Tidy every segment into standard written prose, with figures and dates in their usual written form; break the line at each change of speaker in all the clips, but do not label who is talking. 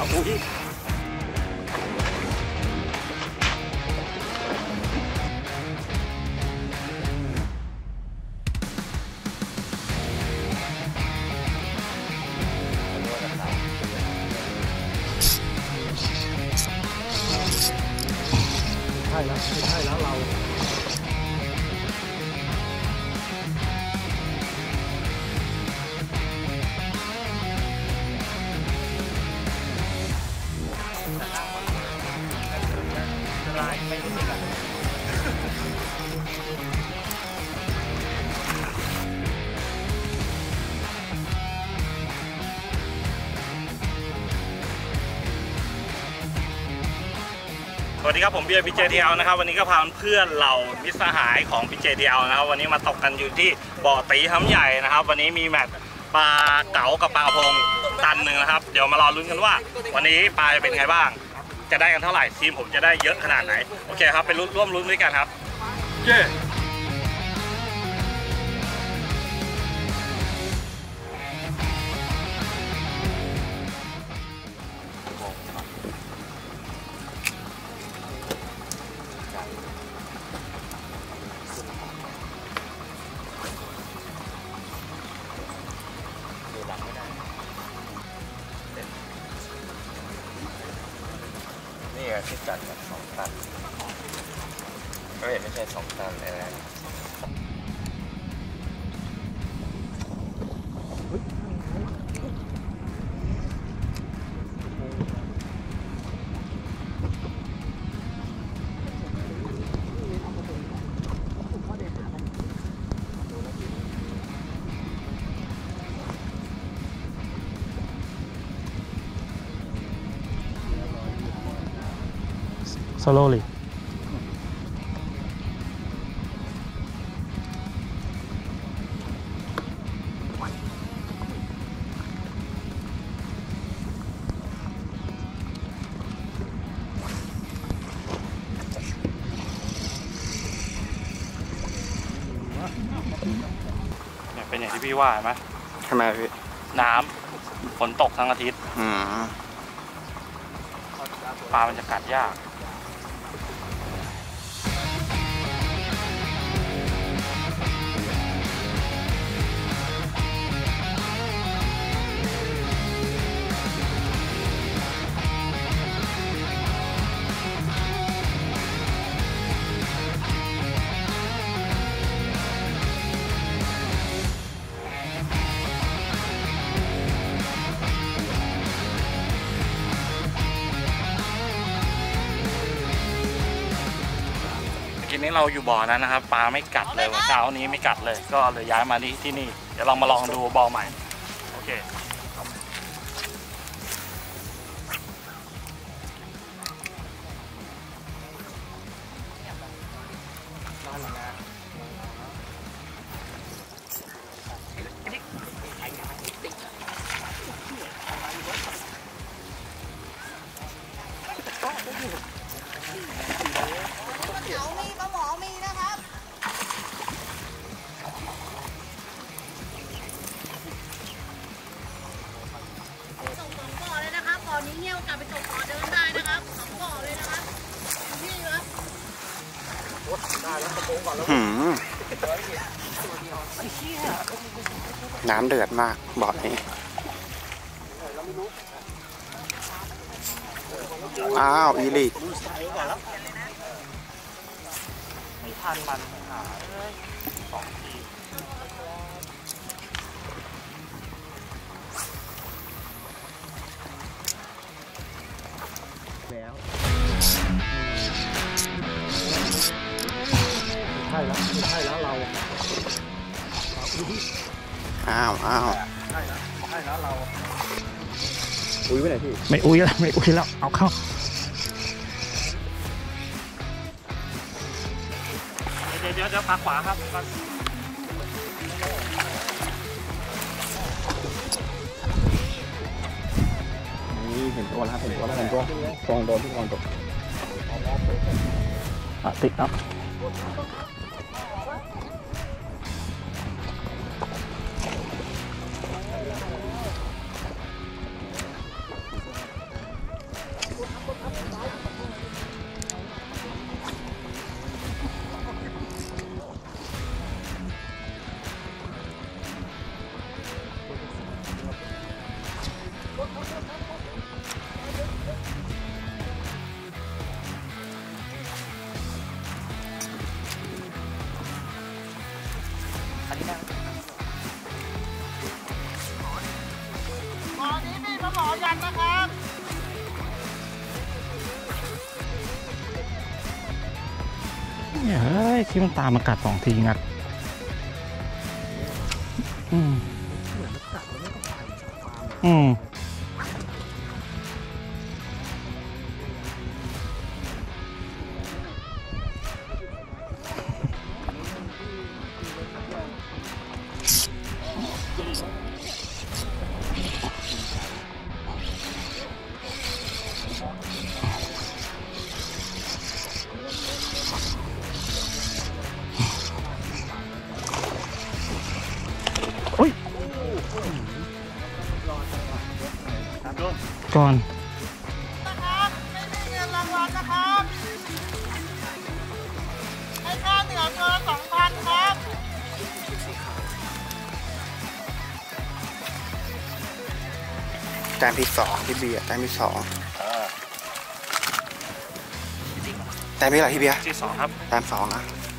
อุ้ยใช่แล้วเราสวัสดีครับผมเบียร์ PJTL นะครับวันนี้ก็พาเพื่อนเรามิตรสหายของ PJTL นะครับวันนี้มาตกกันอยู่ที่บ่อตีห้ำใหญ่นะครับวันนี้มีแมตช์ปลาเก๋ากับปลากระพงตันหนึ่งนะครับเดี๋ยวมารอลุ้นกันว่าวันนี้ปลาจะเป็นไงบ้างจะได้กันเท่าไหร่ทีมผมจะได้เยอะขนาดไหนโอเคครับไปร่วมลุ้นด้วยกันครับเย้
นี่ที่จัดแบบ2 ตันก็เห็นไม่ใช่2 ตันเลยนะ
slowly เนี่ยเป็นอย่างที่พี่ว่าไหม
ทำไมพี่
น้ำฝนตกทั้งอาทิตย์ปลามันจะกัดยากทีนี้เราอยู่บ่อนั้นนะครับปลาไม่กัดเลยวันเช้านี้ไม่กัดเลยก็เลยย้ายมาที่นี่เดี๋ยวเรามาลองดูบ่อใหม่โอเค
ตอนนี้เงี้ยวกลับไปตกต่อเดินได้นะครับ2 บ่อเลยนะครับพี่ครับ
ได้แล้วกระโปรงก่อนแล้ว
น้ำเดือดมากบ่อนี้อ้าวอีลิก
ไม่ทันมันหา2 ทีแล้วใช่แล้วเรา
อ้าว
ใช่แล้วเรา
อุ้ยไปไหนพี่
ไม่อุ้ยแล้วเอาเข้าเดี๋ยวพักขวาครับ
นี่เห็นตัวแล้วกองโดนที่กองตก
ติดเนาะยันนะครับเนี่ยเฮ้ยคิดมันตามมากัด2 ทีงัดก่อน
นะครับไม่มีเงินรางวัลนะครับให้ค่าเหนือเกิน 2,000 ครับ
แต้มที่2พี่เบียร์แต้มที่2แต้มที่อะไรพี่เบียร์
ที่2ครับ
แต้ม2นะ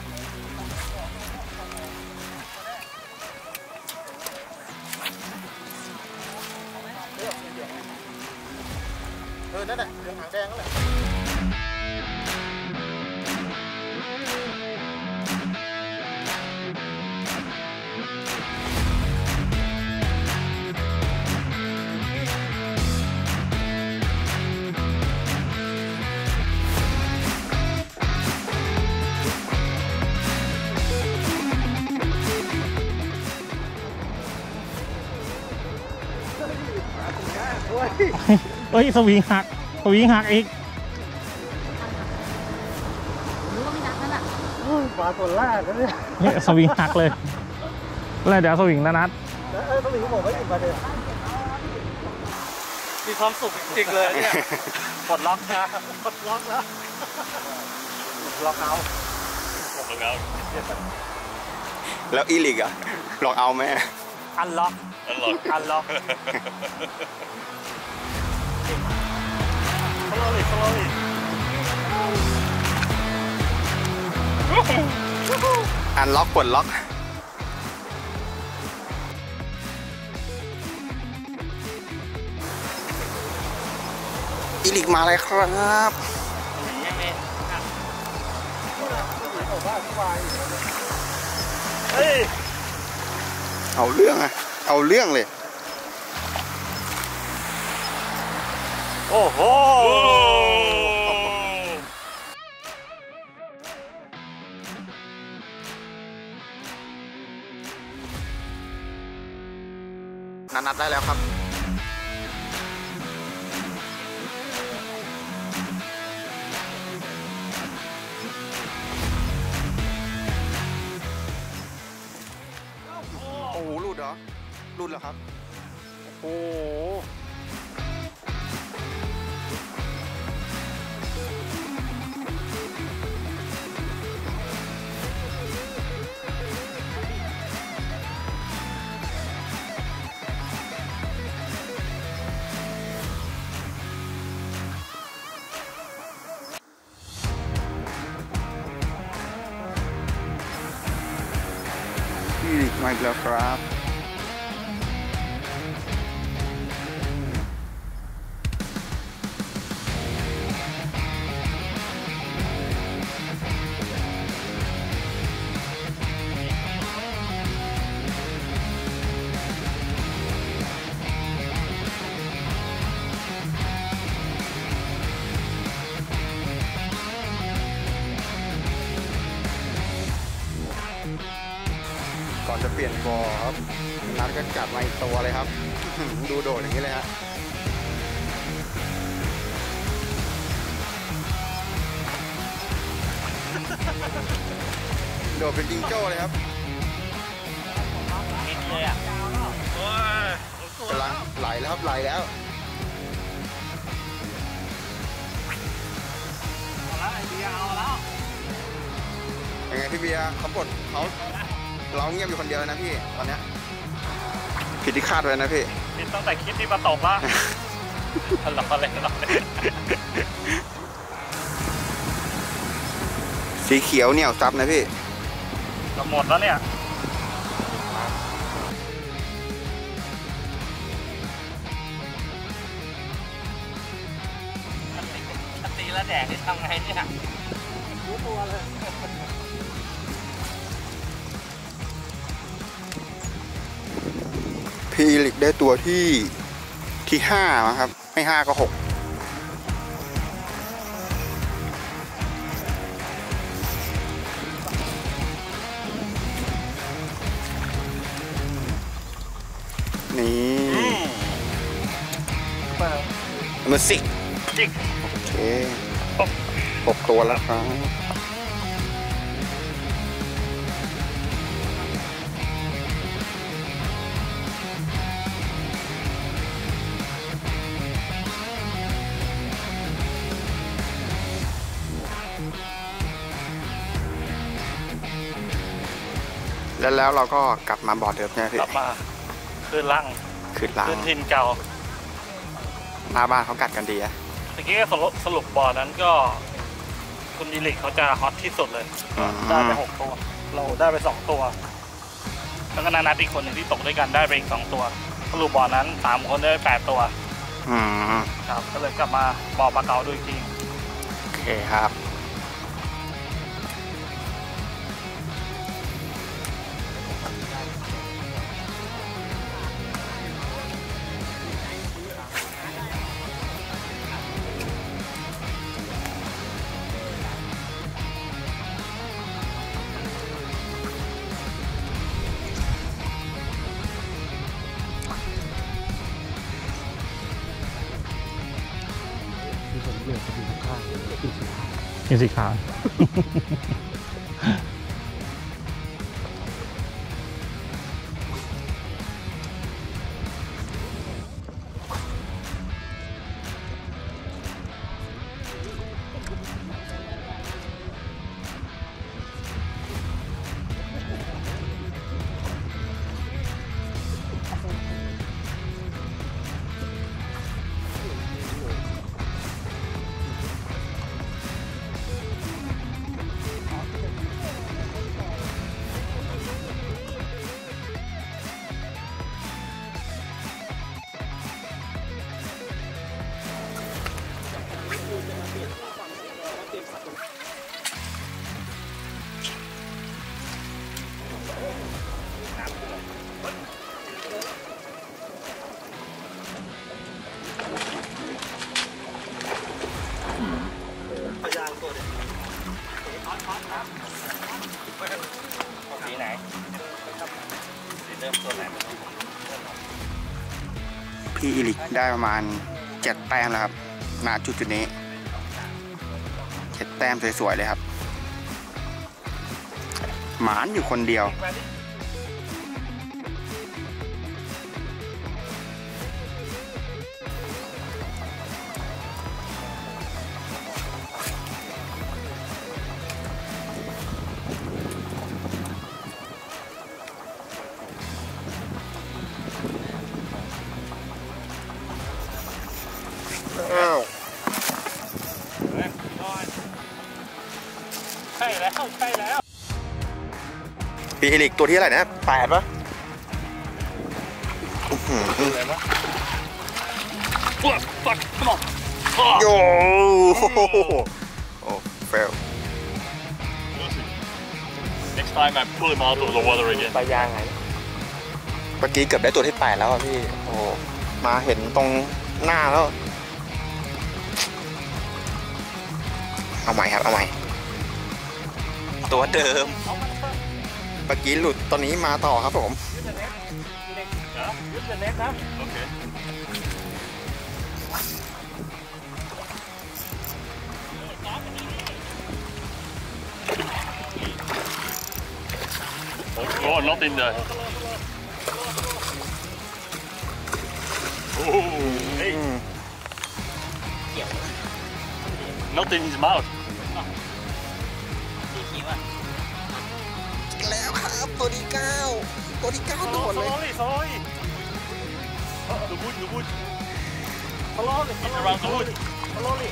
นั่นแหละเรื่องหางแดงนั่นแหละ
เฮ้ยสวิงหักอีก
ปลาตัวแรกนะเนี่ย
เนี่ยสวิงหักเลยแล้วเดี๋ยวสวิงนะนัด
สวิงผมไม่ถึงประเด็นมีความสุขจริงๆเลยเนี่ยปลดล็อกนะปลดล็อกแล้วล็อกเอา
แล้วอีลิกอะลองเอาไหม
อันล็อก
อันล็อกปลดล็อกอีลิกมาเลยครับเอาเรื่องเลย
โอ้โห
นัดได้แล้วครับโอ้โหหลุดเหรอครับโอ้โหอีลิกมาอีกแล้วครับ ก่อนจะเปลี่ยนบ่อครับนัดก็จัดมาอีกตัวเลยครับ ดูโดดอย่างนี้เลยฮะโดดเป็นจิงโจ้เลยครับกำลังไหลแล้วครับไหลแล้วยังไงพี่เบียร์เขาปลดเขาเราเงียบอยู่คนเดียวนะพี่ตอนนี้ผิดที่คาดไว้นะพี่
ผิดตั้งแต่คิดที่มาตกละเราเลย
สีเขียวเหนียวซับนะพี่
จะหมดแล้วเนี่ยแล้วแดดที่ทำไงเนี่ยรู้ตัวเลย
พี่ลิกได้ตัวที่5นะครับไม่5ก็6นี่มือสิโอเค6ตัวแล้วครับแล้วเราก็กลับมาบ่อเดิมใช่ไหมพี่
กลับมาคืนล่าง
ขึ้นล้าง
คืนทินเก่า
หน้าบ้านเขากัดกันดีอะ
เมื่อกี้ก็สรุปบ่อนั้นก็คุณอิลิกเขาจะฮอตที่สุดเลยได้ไป6ตัวเราได้ไป2ตัวแล้วก็นัดอีกคนหนึ่งที่ตกด้วยกันได้ไปอีก2ตัวสรุปบ่อนั้น3คนได้ไป8ตัวครับก็เลยกลับมาบ่อปลาเก๋าดูอีกที
โอเคครับ
เป็นสีขาวสีไหนสีเริ่มตัวไหน
พี่อิลิกได้ประมาณ7 แต้มแล้วครับณจุดนี้7 แต้มสวยๆเลยครับหมานอยู่คนเดียว
ใช่แล้ว
พี่อิลิกตัวที่อะไรนะ8ปะ
ปักขนม
โยโอ้เฟล
Next time I pull him out of the water again
ปลายางไง
เมื่อกี้เกือบได้ตัวที่8แล้วอ่ะพี่โอ้มาเห็นตรงหน้าแล้วเอาใหม่ครับเอาใหม่ตัวเดิมเมื่อกี้หลุดตอนนี้มาต่อครับผม
ยึดเน็ตนะโอเคโอ้ not in there oh hey not in his mouth
แล้วครับตัวที่9ตัวที่9โดนเลย
sorry the wood slowly around the wood slowly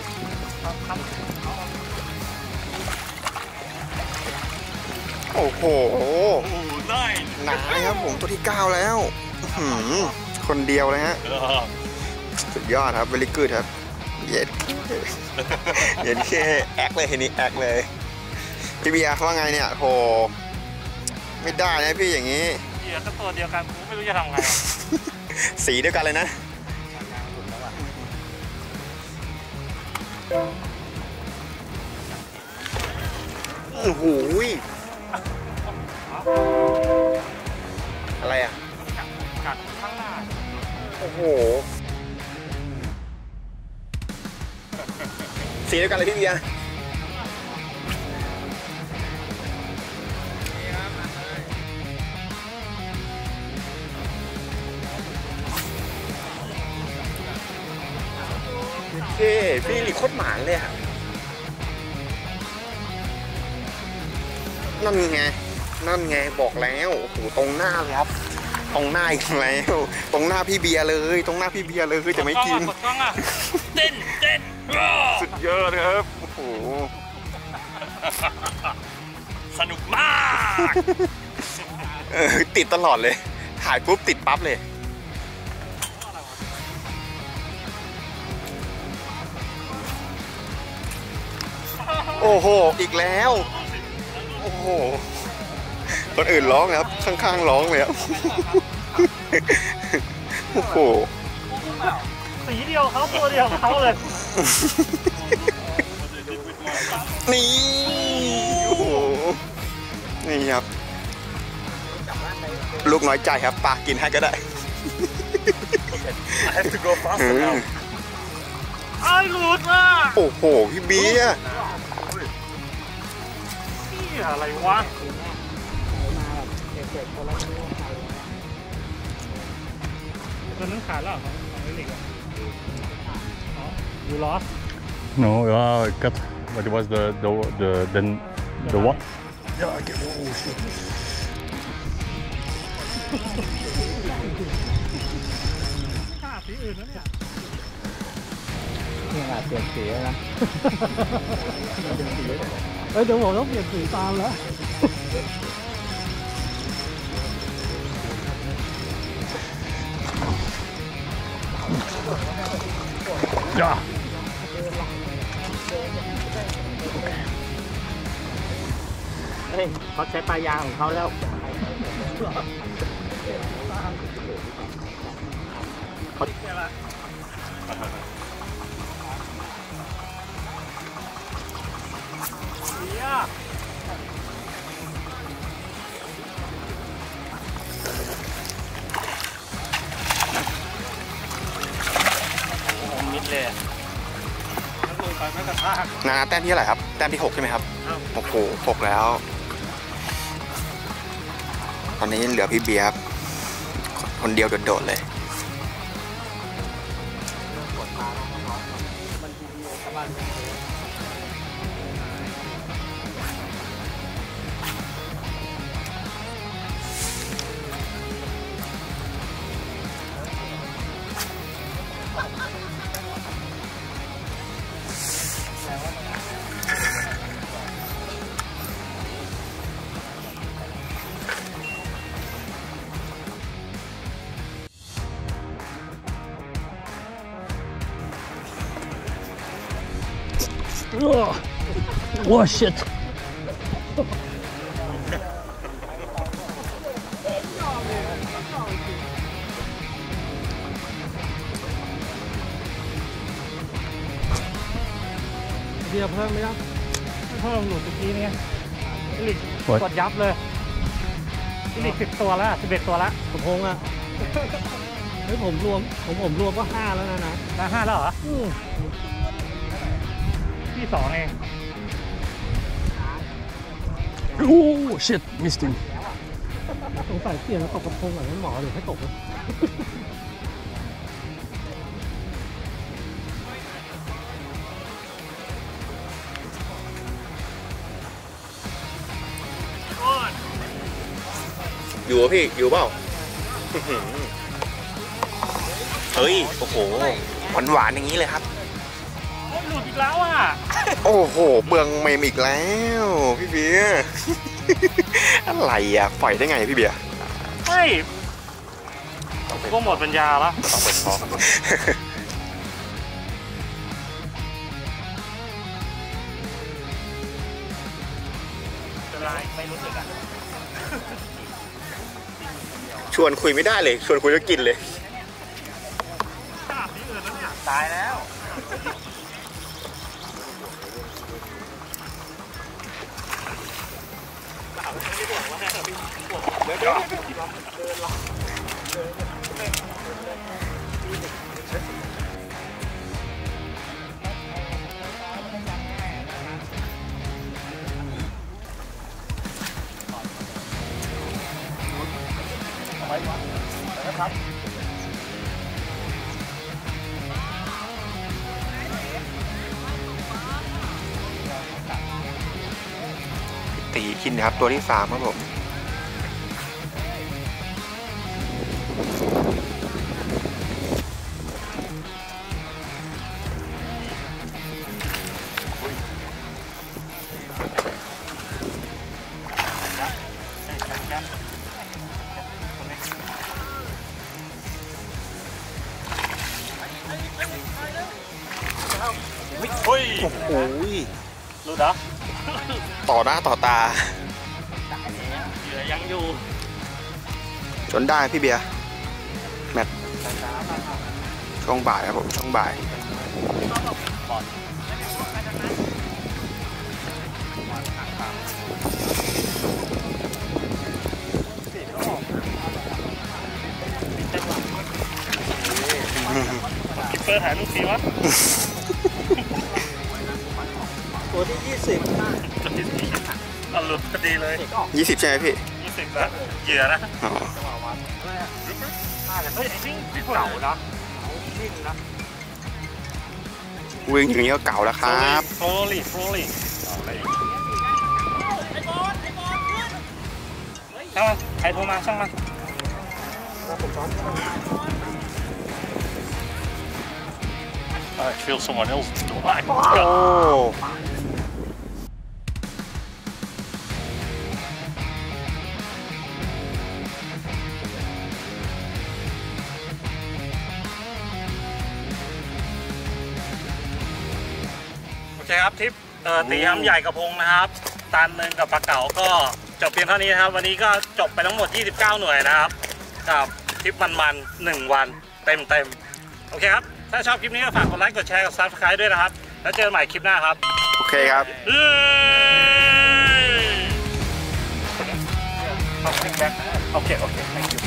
โอ้โห
nine
หนาเลยครับผมตัวที่9แล้วคนเดียวเลยฮะสุดยอดครับ very good ครับเย็ดเย็ดแค่แอคเลยทีนี้แอคเลยพี่เบียร์ว่าไงเนี่ยโหไม่ได้นะพี่อย่างนี้
เหยื่อก็ตัวเดียวกันกูไม่รู้จะทำไง
สีเดียวกันเลยนะโอ้โหอะไรอ่ะ
กัดข้างหน้า
โอ้โหสีเดียวกันเลยพี่เบียร์พี่หลีโคตรหมานเลยอะนั่นไงบอกแล้วโอ้โหตรงหน้าเลยครับตรงหน้าอีกแล้วตรงหน้าพี่เบียร์เลยตรงหน้าพี่เบียร์เลยจะไม่กิน
กดกล้องอ่ะเต้น
สุดยอดครับโอ้โห
สนุกมาก
ติดตลอดเลยถ่ายปุ๊บติดปั๊บเลยโอ้โหอีกแล้วโอ้โหคนอื่นร้องครับข้างๆร้องเลยครับโอ้โห
สีเดียวเขาตัวเดียวเขาเลย
นี่โอ้โหนี่ครับลูกน้อยใจครับปากกินให้ก็ได้
I have to go faster now ไอ้หลุดอ่ะ
โอ้โหพี่เบียร์
นี่อะไรวะตัวนั้นขาดแล้วของเล็กyou lost
No, I got, but it was the what? Yeah, I get. Oh shit.
ฆ่าสีอื่นนะเนี่ย
นี่อาจเปลี่ยนสีนะเดี๋ยวผมต้องเปลี่ยนสีตามแล้ว
Yeah.
เขาใช้ปลายางของเขาแล้ว
มิดเลยลงไปไม่กระทาก
นาแต้มที่เท่าไหร่ครับแต้มที่6ใช่ไหมครับโอ้โห6แล้วตอนนี้เหลือพี่เบียร์ครับคนเดียวโดดๆเลย
Oh shit.
เบียร์เพิ่มไหมครับ
เพิ่มหลุดเมื่อกี้นี่อิลิกกดยับเลยอิลิก10 ตัวแล้ว11 ตัวแล้ว
ผมพงอ่ะเฮ้ยผมรวมก็5แล้วนะ
ได้5แล้วเหรอที่2เอง
Oh shit, missed him.
สงสัยเปลี่ยนแล้วตกกระพงแบบนั้นหมอเดี๋ยวให้ตกเลย
อยู่ป่ะพี่อยู่เปล่าเฮ้ยโอ้โหหวานๆอย่างนี้เลยครับ
หลุดอีกแล้วอ่ะ
โอ้โหเบืองเมมอีกแล้วพี่เบียร์ อะไรอ่ะปล่อยได้ไงพี่เบียร์
ไม่ก็หมดปัญญาแล้ว
ต้องไปท้อง
ไม่รู้สึกอ่ะ
ชวนคุยไม่ได้เลย ชวนคุยก็กินเลย
ตายแล้ว
ตีกินนะครับตัวที่3ครับผม
เฮ้ย
โอ้ย
รู้เหรอ
ต่อหน้าต่อตา
เหยื่อยังอยู่
จนได้พี่เบียร์แมตช์ช่วงบ่ายครับผมช่วงบ่าย
คิปเปอร์ถ่ายรูปทีวะ
ตัวที่
เอาหลุดพอดีเลย
20ใช่ไหมพี่
20นะเหยื่อนะ
อ๋อ
เฮ้ยไอ้นี่เก่านะ
วิ่งอย่างนี้ก็เก่าแล้วครับ
โฟลี่ช่างมันใครโทรมาช่างมัน I feel someone else.
โอ้
โอเคครับทริปตีห้ำใหญ่กระพงนะครับ ตันหนึ่งกับปลาเก๋าก็จบเพียงเท่านี้นะครับ วันนี้ก็จบไปทั้งหมด 29 หน่วยนะครับ กับทริปมันๆ1 วันเต็มๆโอเคครับ ถ้าชอบคลิปนี้ก็ฝากกดไลค์กดแชร์กด Subscribe ด้วยนะครับ แล้วเจอกันใหม่คลิปหน้าครับ
โอเคครับ
เฮ้ย โอเค thank you